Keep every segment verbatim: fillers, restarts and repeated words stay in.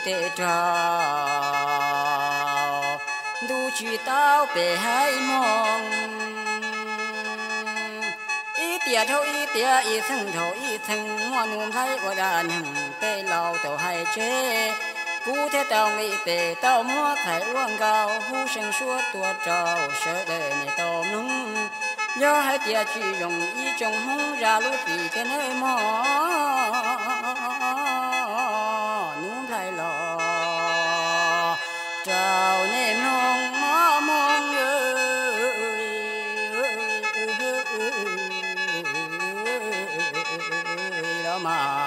tệ trò đủ chỉ tao bể hai mong ý tiệt thâu ý tiệt ý thân thâu ý thân mua nôm thấy qua đàn hằng tê lâu tàu hai chế cú thế tao nghĩ tệ tao mua thấy uống gạo hú sinh suốt tua trâu sợ đời này tao nung do hai tiệt chỉ dùng ý trong hông ra lúc vì cái nơi mò nôm thấy lo trâu nên nông mò mong đó mà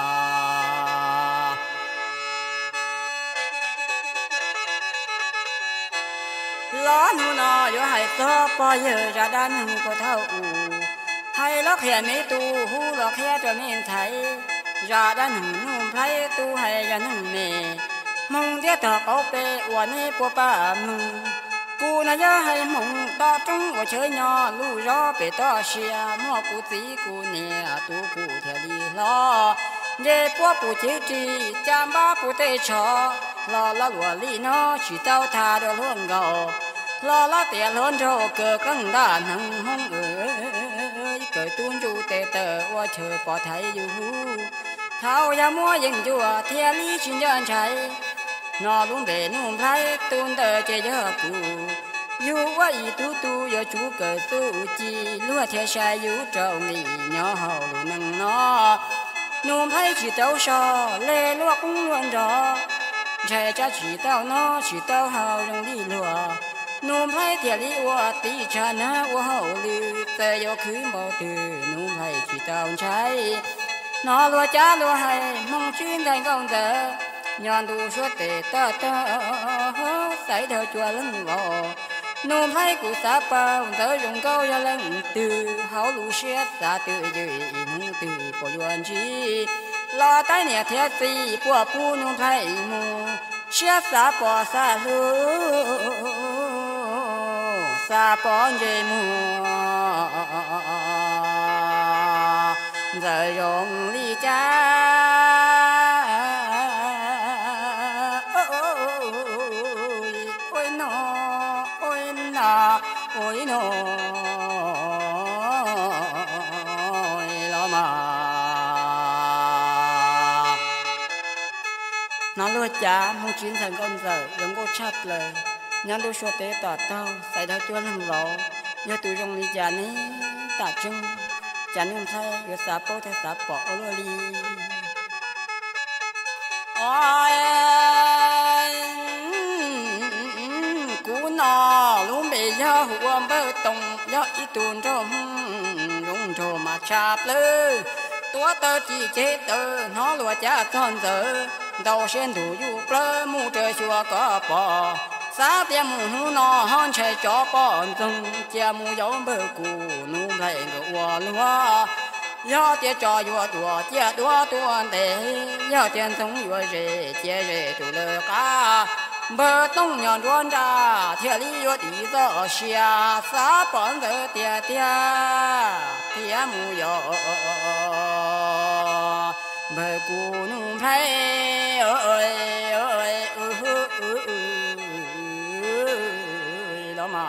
lá nu nọ yo hai so po giờ ra đan có thâu hai lót hè mấy tu hu lót hè cho mình thấy ra đan nung thấy tu hay ra nung nè mong tiếc thọ câu bê uẩn nè po ba mung cu na yo hai mong ta trung ở chơi nhỏ lu gió bê ta xia mua cu tí cu nè tu cu theo đi lo để po pu chỉ chỉ chăm ba pu tê cho lo lo lúa li nó chỉ tao thà được luôn gạo lo lo tiền hơn cho cờ căng đàn hằng hông ơi cờ tuôn du tê tờ qua chờ bỏ thấy du thao ya mua dừng chùa theo lý chuyên dân chạy nó luôn về nung thấy tuôn tờ chơi giấc cụ du qua ý tu tu yo chú cờ tu chi lúa theo sai du trâu nghỉ nhỏ hậu luôn nâng nó nung thấy chỉ tao so lê lúa cũng luôn rõ chạy cha chỉ tao nó chỉ tao hậu dùng đi lúa nôm thấy thiệt lý qua tí cha na qua hậu lư tê yo cứ mò từ nôm thấy chỉ tao trái nó lúa cha lúa hay mong chuyên thành công tờ nhon tu suốt tê ta ta xảy theo chùa lưng lò nôm thấy cụ sa bao tớ dùng câu ya lưng từ hậu lù xét xa từ dưới mong từ bỏ yuan chi lo tay nè thiệt gì qua pu nôm thấy mù xét xa bỏ xa lư sa bón dây mùa giờ dùng ly cha ôi nó ôi nà ôi nó lo mà nó lừa cha muốn chiến thành con giờ đừng có chấp lời nhắn đôi số tế tỏ tao xảy ra chua lưng lỗ nhớ tụi rong lý già ní tả chung chả nên thay nhớ xả bố thay xả bỏ lô đi ôi cú nọ luôn bị gió hùa bơ tông gió ý tuôn trong rung trồ mà chạp lư tua tơ chỉ chế tơ nó lùa chả son giờ đầu sen thủ du plơ mu trời chùa có bò sa tiêm mù nọ hòn chạy cho bọn rừng chia mù gió bơ cù nụ lại ngựa lúa gió tia cho vua đùa chia đùa tuôn để gió tiền sống vua rể chia rể tụ lơ cá bơ tông nhọn ruộng ra thiệt lý vua đi gió xia sa bọn giờ tia tia tia mù gió bơ cù nụ thấy ơi ơi đó mà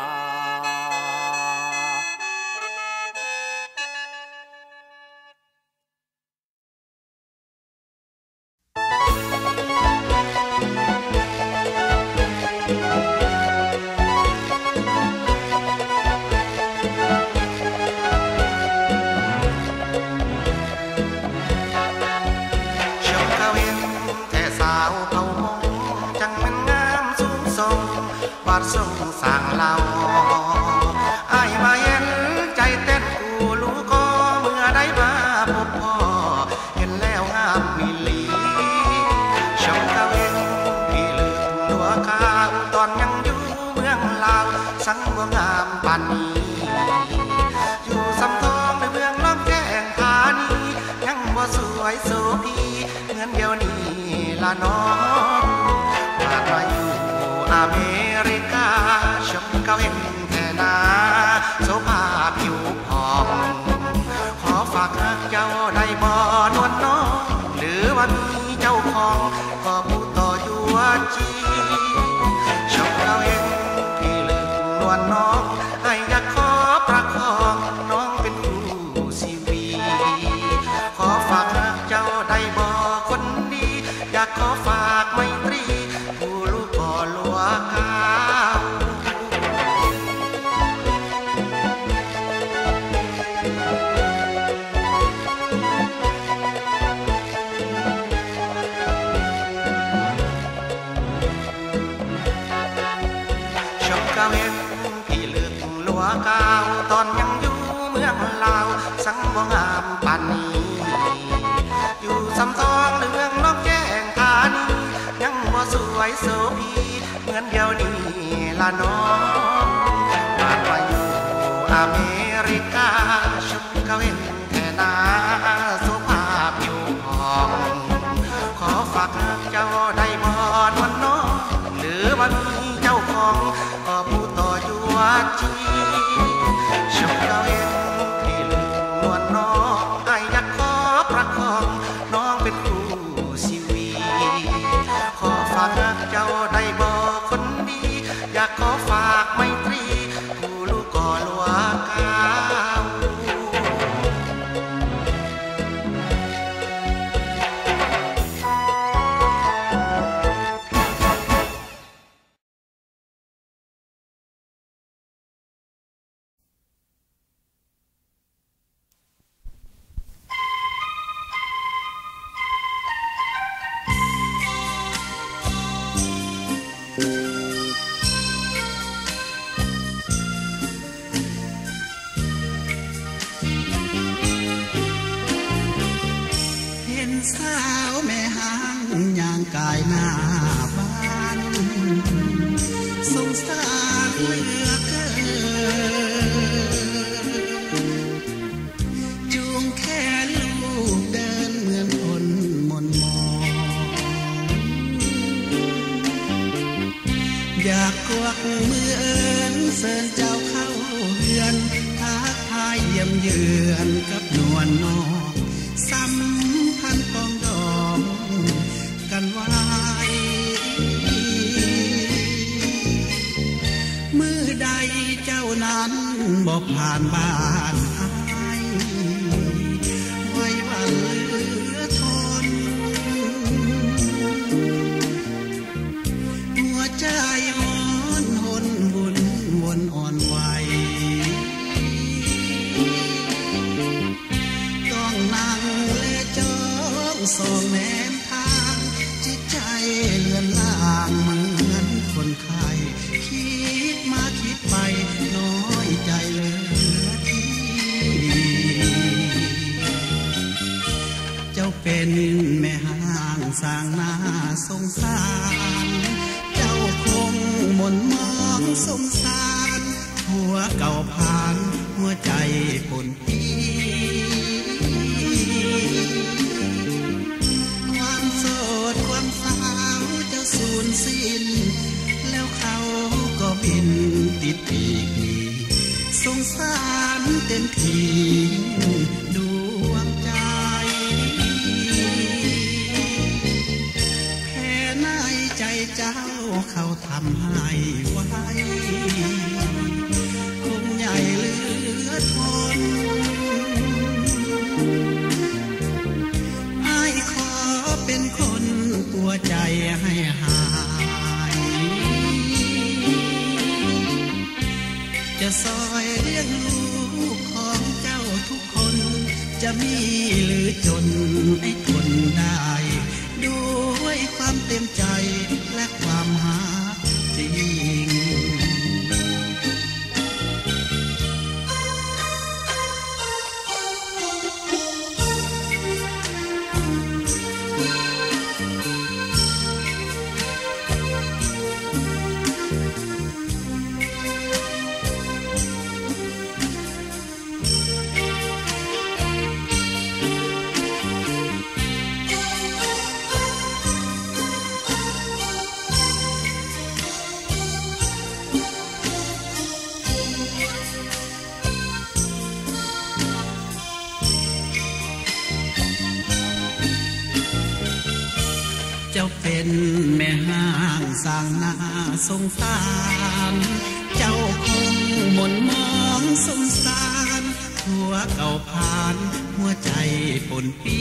sông sàng lao ai mà yênใจเต้นกูรู้ก็เมื่อได้มาพบพ่อเห็นแล้วงามมิลีช่องเก้าเองพี่ลืมตัวข้าวตอนยังอยู่เมืองลาวสังบ่งามปานนี้อยู่สำทองในเมืองล้อมแจ้งธานียังบ่สวยโสพีเงินเดียวนี้ละน้องมามาอยู่อเมริกาชมเขาเห็นแต่นาโสภาผิวผ่องขอฝากรักเจ้าได้บ่นวลน้องหรือว่ามีเจ้าของก็ผู้ต่ออยู่วลน้องไอ้อยากขอประคองน้องเป็นคู่ชีวีขอฝากเจ้าได้บ่คนดีอยากขอฝากไมตรีผู้ลูกก่อลัวกาเก่าตอนยังอยู่เมืองลาวสังบ่งามปานนี้อยู่สำทองหรือเมืองนอกแจ้งธานียังบ่สวยโสภีเหมือนเดียวนี้ละน้องบ้านว่าอยู่อเมริกาชุมเขาเห็นแท่นาสุภาพอยู่ห้องขอฝากเจ้าได้บ่นวลน้องหรือว่ามีเจ้าของก็ผู้ต่ออยู่ว่าจีชุมเขาเห็นที่ลึกนวลน้องไอ้อยากขอประคองน้องเป็นคู่ชีวีขอฝากเจ้าได้บ่คนดีอยากขอฝากไมตรีผู้ลูกก่อลัวกากายหน้าบ้านสงสารเหลือเกินจูงแขนลูกเดินเหมือนคนมนมองอยากกวักมือเอิญเสิญเจ้าเข้าเฮือนทักทายเยี่ยมเยือนกับนวลน้องสัมพันธ์ปองดองกันไว้มือใดเจ้านั้นบอกผ่านบ้านไอ้ไว้วันเหลือทนหัวใจอ่อนหนวนวนอ่อนไหวต้องนั่งและจ้องส่องแนมเลือนล่างเหมือนคนไข้คิดมาคิดไปน้อยใจเหลือที่เจ้าเป็นแม่ห้างสร้างหน้าสงสารเจ้าคงหม่นมองสงสารหัวเก่าผ่านหัวใจปนปีความโสดความสาวเจ้าสูญสิ้นแล้วเขาก็บินติดปีกสงสารเต็มทีดวงใจแค่ในใจเจ้าเขาทำให้ไว้คงใหญ่เหลือทนให้ขอเป็นคนตัวใจให้หายจะซอยเลี้ยงลูกของเจ้าทุกคนจะมีหรือจนให้ทนได้ด้วยความเต็มใจและความหาจริงเจ้าเป็นแม่ห้างสร้างหน้าสงสารเจ้าคงเก่าผ่านหัวใจปนปี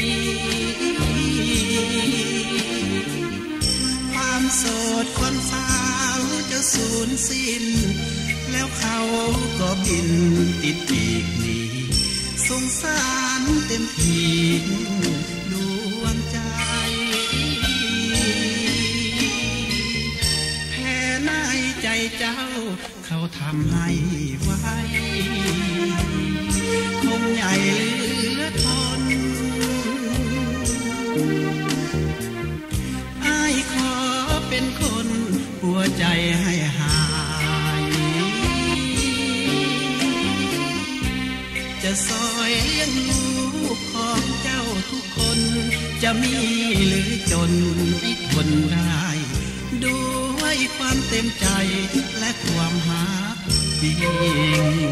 ความโสดคนสาวจะสูญสิ้นแล้วเขาก็บินติดปีกหนีสงสารเต็มทีดวงใจแพ้ในใจเจ้าเขาทำให้ไว้คงใหญ่เหลือทนอ้ายขอเป็นคนหัวใจให้หายจะซอยเลี้ยงลูกของเจ้าทุกคนจะมีหรือจนให้ทนได้ด้วยความเต็มใจและความหาจริง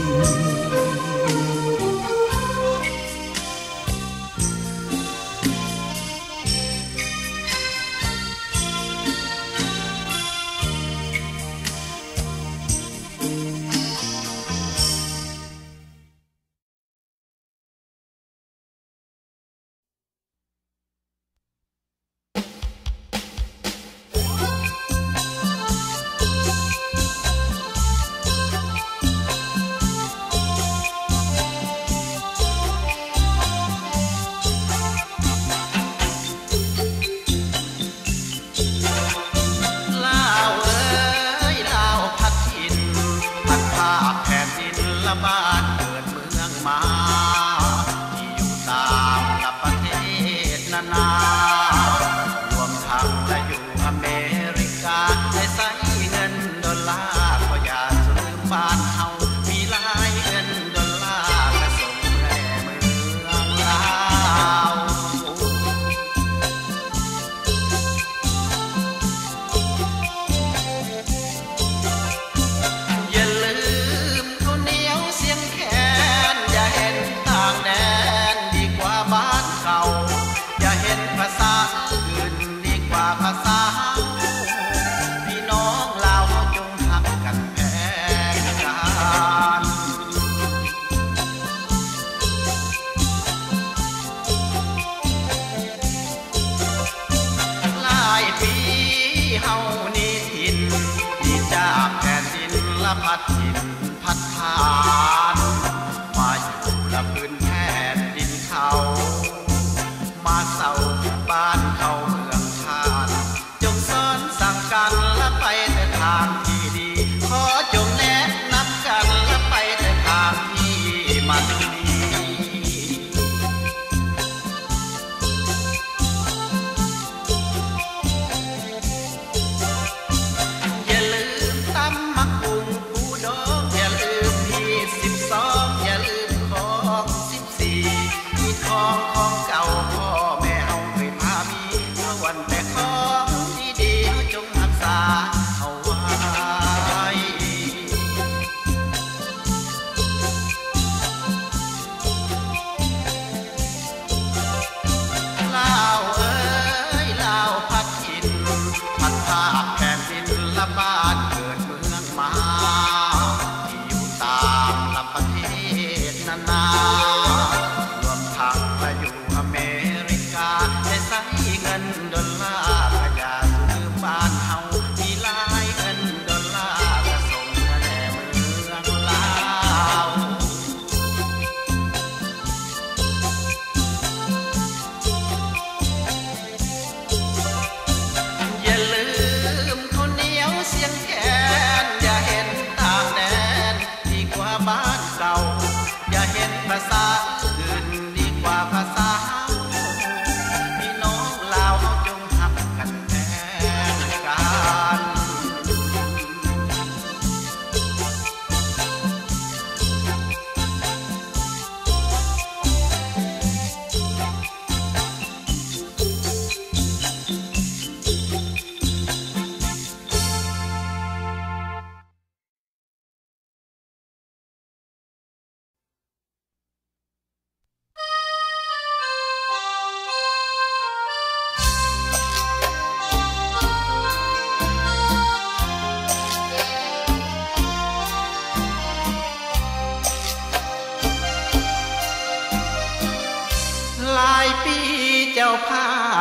พัดถิ่นพัดผ่านมาอยู่ละพื้นแผ่นดินเขามาเศร้าบ้านเขาเมืองชาติจงสอนสั่งกันและไปแต่ทางที่ดีขอจงแนะนำกันและไปแต่ทางที่มันดีอย่าลืมตำมักกุ้งปูดอง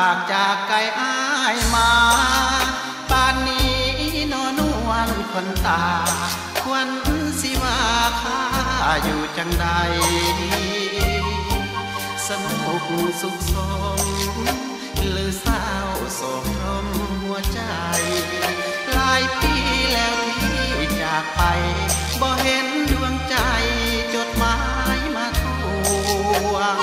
ากจากไกลอ้ายมาป่านนี้นอนวลคนตาควันสิว่าข้าอยู่จังใดสนุกสุขสมหรือเศร้าโศกรมหัวใจหลายปีแล้วที่จากไปบ่เห็นดวงใจจดหมายมาทวง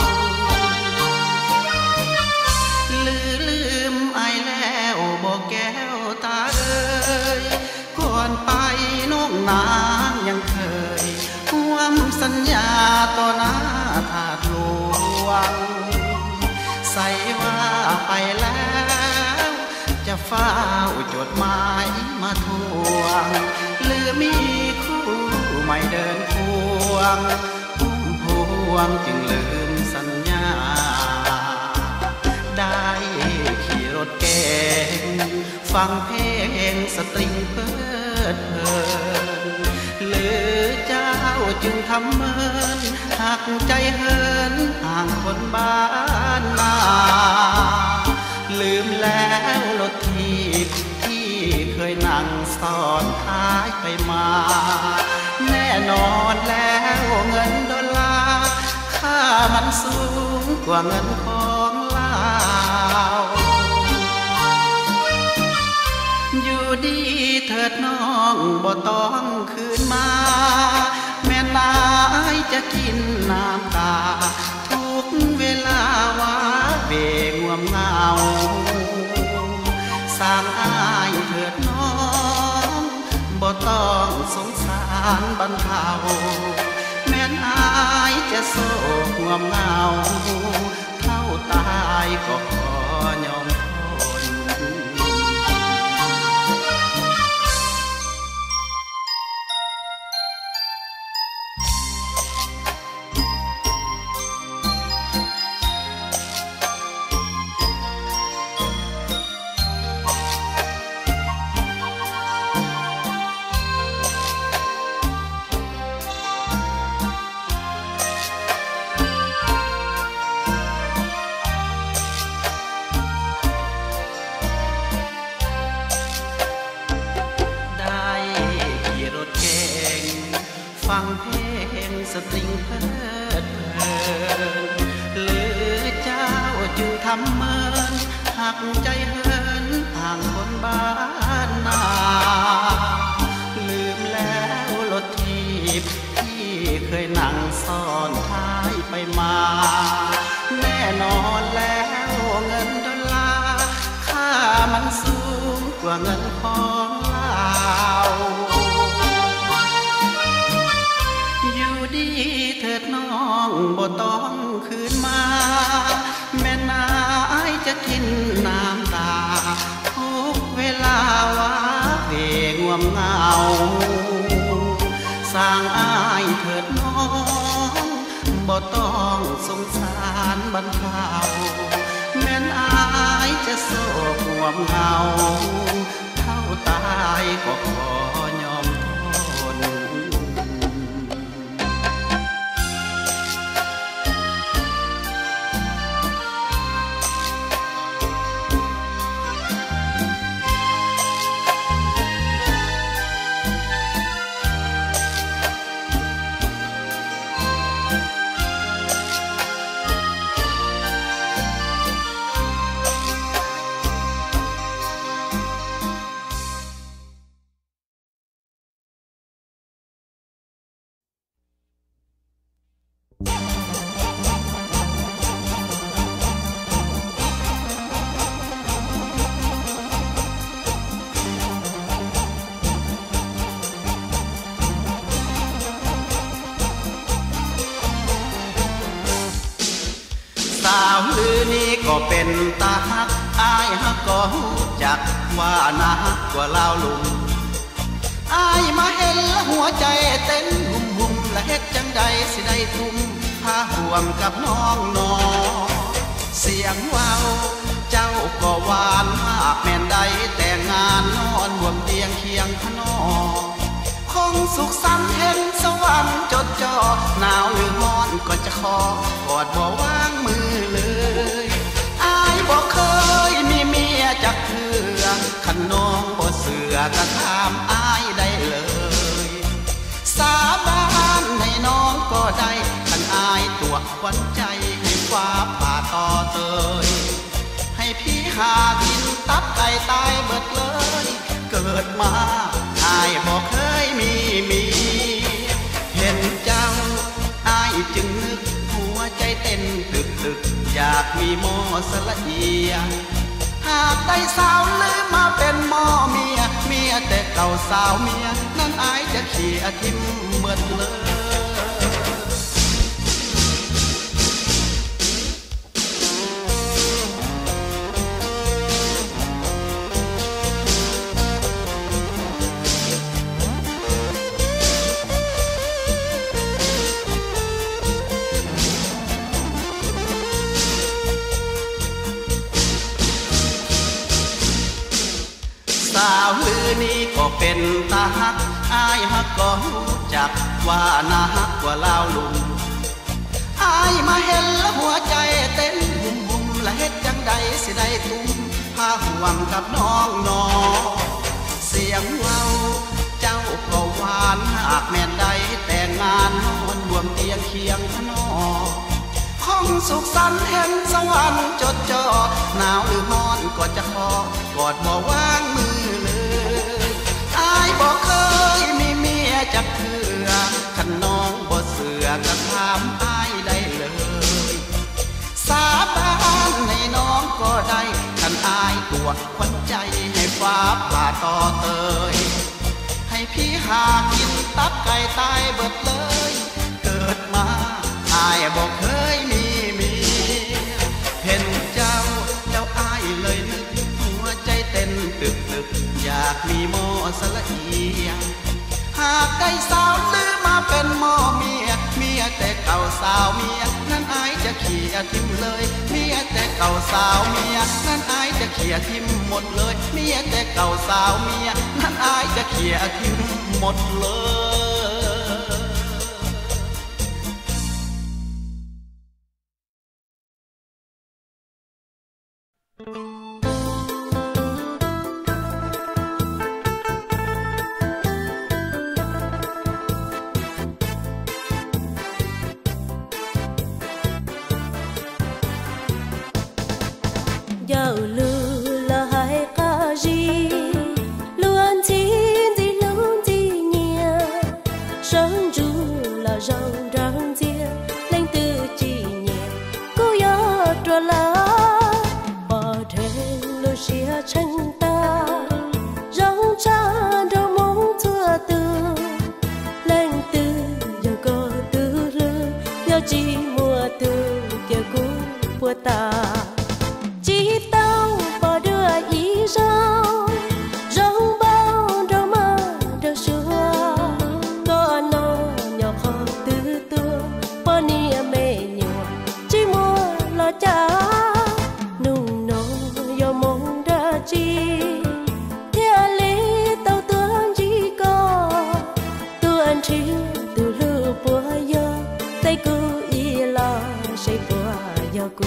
ลือลืมไอแล้วบ่แก้วตาเอ้ยก่อนไปน้องนางยังเคยร่วมสัญญาต่อหน้าถาดหลวงใส่ว่าไปแล้วจะเฝ้าจดหมายมาทวงหรือมีคู่ไม่เดินควงพุ่มพวงจึงลืมสัญญาได้ขี่รถเก๋งฟังเพลงสตริงเพลิดเพลินหรือเจ้าจึงทำเมินหักใจเฮินห่างคนบ้านนาลืมแล้วรถทีบที่เคยนั่งซ้อนท้ายไปมาแน่นอนแล้วเงินดอลลาร์ค่ามันสูงกว่าเงินของลาวอยู่ดีเถิดน้องบ่ต้องคืนมาแม่นายจะกินน้ำตาทุกเวลาว่าเบงวมเงาสร้างอายเถิดน้องบ่ต้องสงสารบรรเทาแม่นอายจะโศกงวมเงาเท่าตายก็ขอยอมทนฟังเพลงสตริงเพลิดเพลินหรือเจ้าจึงทำเมินหักใจเฮินห่างคนบ้านนาลืมแล้วรถทีบที่เคยนั่งซ้อนท้ายไปมาแน่นอนแล้วเงินดอลลาร์ค่ามันสูงกว่าเงินของลาวดีเถิดน้องบ่ต้องคืนมาแม่นายจะกินน้ำตาทุกเวลาว่าเพลงวมเงาสร้างอายเถิดน้องบ่ต้องสงสารบรรเทาแม่นอายจะโศกวมเงาเท่าตายก็ขอยอมทนสาวลือนี้ก็เป็นตาฮักอายฮักก็ฮู้จักว่านักกว่าลาวลุงอายมาเห็นแล้วหัวใจเต้นหุ่มหุ่มและเฮ็ดจังใดสิได้ทุ่มพาห่วงกับน้องน้อเสียงว้าวเจ้าก็หวานหากแม่นใดแต่งงานนอนห่วมเตียงเคียงขนอคงสุขสันต์เห็นสวรรค์จดจ่อหนาวหรือร้อนก็จะขอกอดบ่วางมือเลยอายบ่เคยากินตับไก่ตายเบิดเลยเกิดมาอายบอกเคยมีเมียเห็นเจ้าอายจึงนึกหัวใจเต้นตึกตึกอยากมีหม้อสละเอียหากได้สาวลืมมาเป็นหม้อเมียเมียแต่เก่าสาวเมียนั้นอายจะเขี่ยทิ่มเมื่อเลยสาวลือนี้ก็เป็นตาฮักอายฮักก็รู้จักว่าน่าฮักกว่าลาวลุงอายมาเห็นแล้วหัวใจเต้นหุ่มหุ่มและเฮ็ดจังใดสิได้ตุ้มพาห่วงกับน้องน้องเสียงเว้าเจ้าก็หวานหากแม่นใดแต่งงานนอนรวมเตียงเคียงพนอห้องสุขสันต์แห่งสวรรค์จดจ่อหนาวหรือร้อนก็จะขอกอดบ่วางมือเลยอายบ่เคยมีเมียจักเทื่อคันน้องบ่เสือก็ถามอายได้เลยสาบานให้น้องก็ได้คันอายตัวขวัญใจให้ฟ้าผ่าต่อเตยให้พี่หากินตับไก่ตายเบิดเลยเกิดมาอายบ่เคยมีเมียเห็นเจ้าเจ้าอายเลยนึกหัวใจเต้นตึกตึกอยากมีหม้อสละเอียหากได้สาวลืมมาเป็นหม้อเมียเมียแต่เก่าสาวเมียนั้นอายจะเขี่ยทิ่มเลยเมียแต่เก่าสาวเมียนั้นอายจะเขี่ยทิ่มหมดเลยเมียแต่เก่าสาวเมียนั้นอายจะเขี่ยทิ่มหมดเลย Dạo lư là hai ca gì luôn chín gì luôn gì nhẹ sống ru là rong rong chia lên từ chỉ nhẹ cô yo trò lá bỏ thêm lối xia chân ta rong cha đâu mong thua từ lên từ giờ có từ lư giờ chỉ mùa từ giờ cũng bùa ta chỉ tao bỏ đưa ý rau rong bao đâu mà đâu xưa có nó nhỏ khó từ từ bỏ nia mê nhiều chỉ mua lo cha nung nong yo mong ra chi theo lý tao tương chỉ có tu ăn chiếu tu lưu bùa yo tay cứ ý lo say bùa yo cứ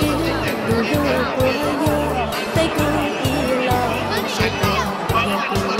Hãy subscribe cho kênh Ghiền Mì Gõ để không bỏ lỡ